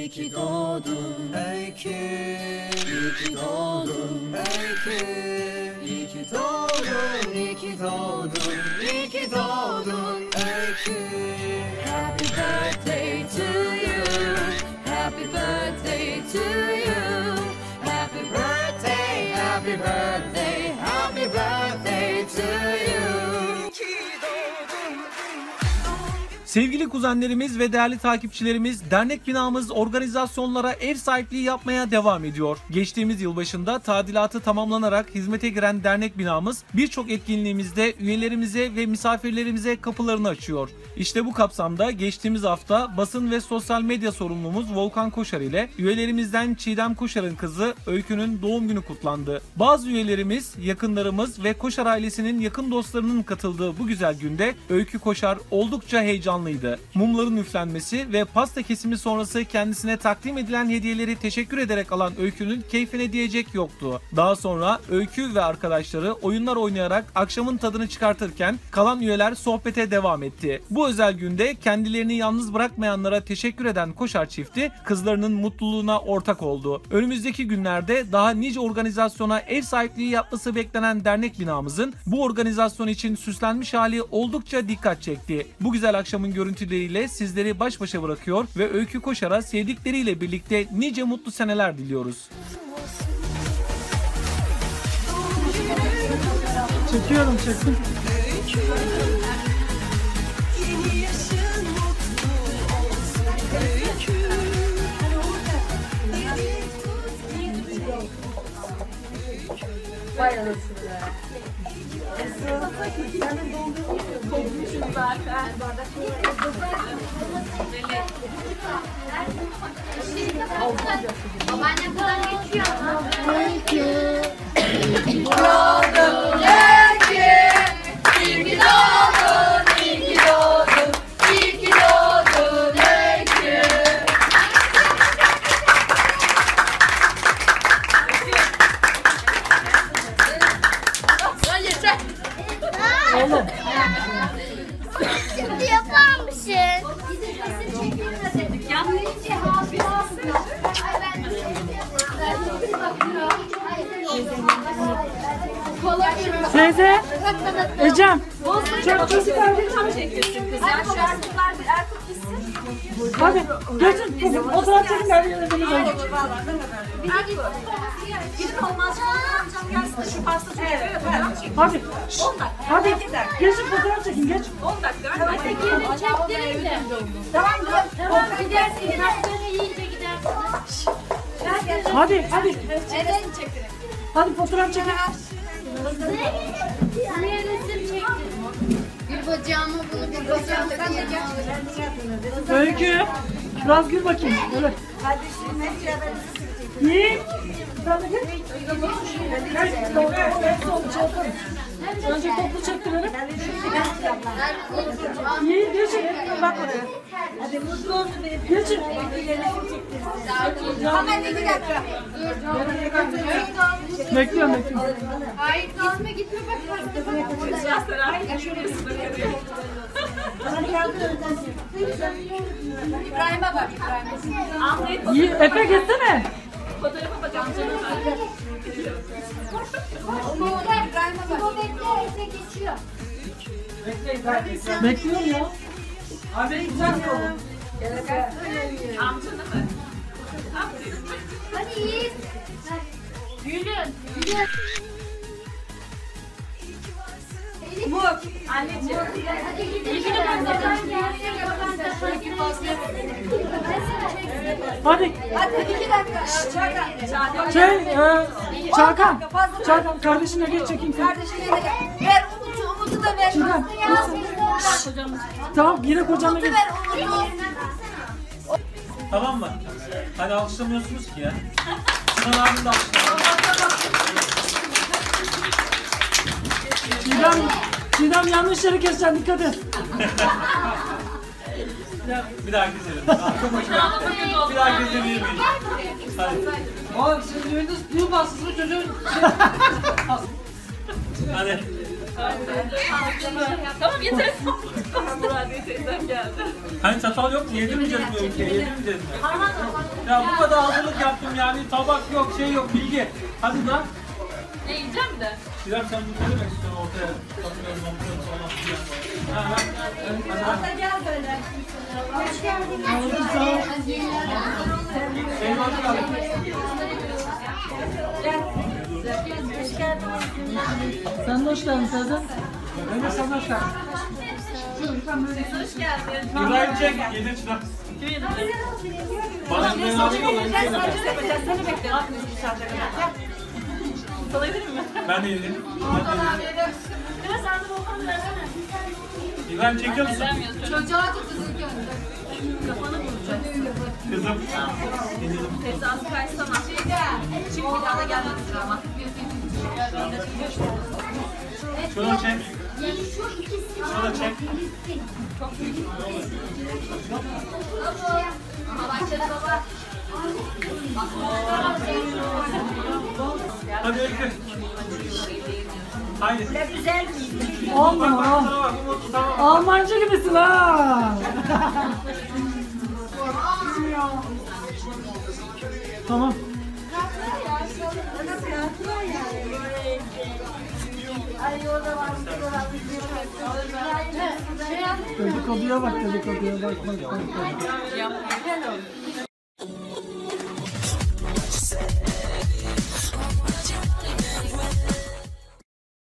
İyi ki doğdun Öykü, iyi ki doğdun Öykü, iyi ki doğdun, iyi ki doğdun, iyi ki doğdun Öykü. Happy birthday to you, happy birthday to you, happy birthday, happy birthday, happy birthday to you. Sevgili kuzenlerimiz ve değerli takipçilerimiz, dernek binamız organizasyonlara ev sahipliği yapmaya devam ediyor. Geçtiğimiz yıl başında tadilatı tamamlanarak hizmete giren dernek binamız birçok etkinliğimizde üyelerimize ve misafirlerimize kapılarını açıyor. İşte bu kapsamda geçtiğimiz hafta basın ve sosyal medya sorumlumuz Volkan Koşar ile üyelerimizden Çiğdem Koşar'ın kızı Öykü'nün doğum günü kutlandı. Bazı üyelerimiz, yakınlarımız ve Koşar ailesinin yakın dostlarının katıldığı bu güzel günde Öykü Koşar oldukça heyecanlıydı. Mumların üflenmesi ve pasta kesimi sonrası kendisine takdim edilen hediyeleri teşekkür ederek alan Öykü'nün keyfine diyecek yoktu. Daha sonra Öykü ve arkadaşları oyunlar oynayarak akşamın tadını çıkartırken kalan üyeler sohbete devam etti. Bu özel günde kendilerini yalnız bırakmayanlara teşekkür eden Koşar çifti kızlarının mutluluğuna ortak oldu. Önümüzdeki günlerde daha nice organizasyona ev sahipliği yapması beklenen dernek binamızın bu organizasyon için süslenmiş hali oldukça dikkat çekti. Bu güzel akşamın görüntüleriyle sizleri baş başa bırakıyor ve Öykü Koşar'a sevdikleriyle birlikte nice mutlu seneler diliyoruz. Çekiyorum, çektim. Vay anasını be. Senin dolduğun zaten. Babaannem falan geçiyor ama. Doğdun Öykü, iyi ki doğdun, iyi ki doğdun, iyi ki doğdun Öykü. Oğlum. Şimdi yapar mısın? Teyze. Ecem. Çok hadi geçin. Fotoğraf çekin. Ben yanınızda olayım. Gidin olmaz. Amcam gelsin şu pasta çekiyor. Hadi. 10 dakika. Hadi. Geçin fotoğraf çekin. Geç. 10 dakika. Hadi gelin çektirin de. Tamam gidersin. Hastaneye yiyince gidersin. Hadi. Hadi. Evet çektirin. Hadi fotoğraf çekin. Buraya resim çektirin. Bir bacağımı bunu bir bacağımı Öykü. Biraz gül bakayım. Evet. Yiğit. Sen de gel. Önce toplu çektirelim. Yiğit geçin. Bak oraya. Hadi mutlu olsun benim. Geçin. Hemen 2 dakika. Bekliyorum. Hayır gitme bak İbrahim'e bak. İbrahim'e. Yiğit. Efe geçsene. Fotoğrafa bak amcana bak. İbrahim'e bak. Bekle geçiyor. Bekliyorum ya. Abi güzel oldu. Amcana bak. Hadi Yiğit. Gülün. Mut. Anneciğim. Hadi gidelim. Baban gelsin. Hadi. Hadi 2 dakika. Çağkan. Çağkan kardeşine geç çekeyim. Kardeşine de ver Umut'u da ver. Çiğdem. Tamam yine kocanla geç. Ver Umut'u. Tamam mı? Hadi alkışlamıyorsunuz ki ya. Sinan abim de alkışlamıyor. Çiğdem yanlış yere keseceksin, dikkat et. Bir daha keselim. Çok hoşuma gitti. Bir daha kesebilir miyiz? Hadi. Oğlum siz düğününüz düğün bastınız çocuğun. Hadi. Tamam yeter. Muradiye teyzem geldi. Hani çatal yok mu? Yedirmeyeceğiz mi ülkeye? Yedirmeyeceğiz mi? Ya bu kadar hazırlık yaptım yani. Tabak yok, şey yok, Bilge. Hadi lan. Ne yiyeceğim bir de? Şirem sen bunu ne demek istiyorsun ortaya? Bakmıyorum, bakmıyorum falan filan. Ha, ha. Hadi. Gel böyle. Hoş geldin. Senin hoş geldin. Sen de hoş geldin teyze. Ben de sana hoş geldin. Hoş geldin. İbrahim çek, yedir çırak. Bana bir abi yolla. Seni bekliyorum. Sana yedireyim mi? Ben de yedim. Biraz sen de volkanı versene. İbrahim çekiyor musun? Çocuğa tut kızın gönlü. Kafanı bulacak. Kızım. Teyze az kaysana. Çık bir daha da gelmedi sırama. Şunu çek. Şu ikisi Şunu da çek. Aha başladı baba. Hadi Öykü. Haydi. Olmuyor. Sana bak, Umut, tamam. Almancı gibisin ha. Tamam. Dedikoduya bak, dedikoduya bak.